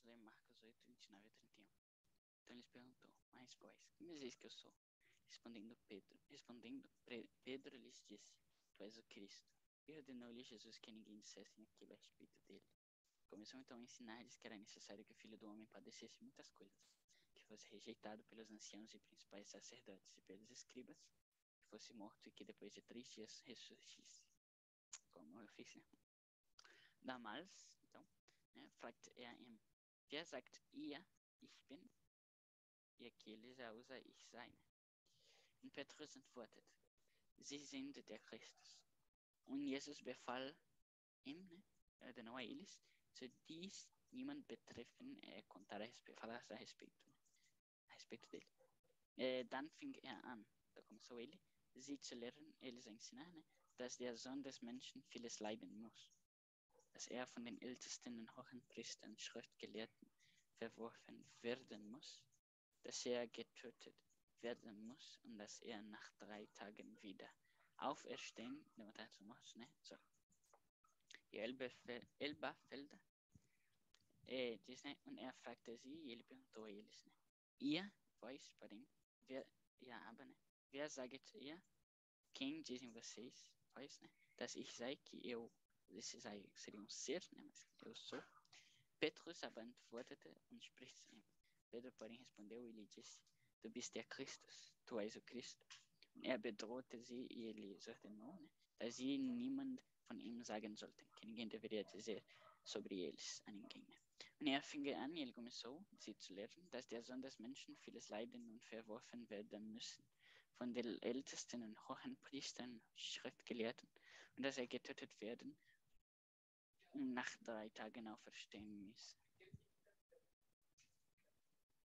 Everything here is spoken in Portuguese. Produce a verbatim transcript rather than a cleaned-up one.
ler Marcos oito, vinte e nove a trinta e um. Então lhes perguntou: Mas vós, que me dizeis que eu sou? Respondendo Pedro, respondendo Pedro lhes disse: Tu és o Cristo. E ordenou-lhe Jesus que ninguém dissesse aquilo a respeito dele. Começou então a ensinar-lhes que era necessário que o Filho do Homem padecesse muitas coisas, que fosse rejeitado pelos anciãos e principais sacerdotes e pelos escribas, que fosse morto e que depois de três dias ressurgisse. Como eu fiz, né? Damals, então, né, fragt er ihm: Wer sagt ihr, ich bin? E aqui ele já usa ich sein. Und Petrus antwortet: Sie sind der Christus. Und Jesus befahl ihm, né, ordenou a eles, se dies niemand betreffen, é, contar a respeito, falar a respeito, né, a respeito dele. É, dann fing er an, da começou ele, sie zu lehren, eles a ensinar, né, dass der Sohn des Menschen vieles leiden muss, dass er von den Ältesten und Hohenpriestern, Schriftgelehrten verworfen werden muss, dass er getötet werden muss und dass er nach drei Tagen wieder auferstehen, levantar zu mortos, né? So. E Elberfelder é, diz, né? Und er fragte sie, e ele perguntou a eles, né? Ihr, vós, porém, wer, ja, aber, né? Wer saget ihr? Quem dizem vocês, vós, né? Dass ich sei, que eu, esse sei seria um ser, né? Mas eu sou. Petrus aber antwortete und spricht zu ihm. Pedro, porém, respondeu e lhe disse: Tu bist der Christus, tu és o Cristo. Und er bedrohte sie e ele os ordenou, né? Dass sie niemand von ihm sagen sollten, que ninguém deveria dizer sobre eles a ninguém, né? Und er fing an, e ele começou, sie zu lehren, dass der Sohn des Menschen vieles leiden und verworfen werden müssen, von den Ältesten und Hohenpriestern, Schriftgelehrten, und dass er getötet werden und nach drei Tagen auferstehen müsse.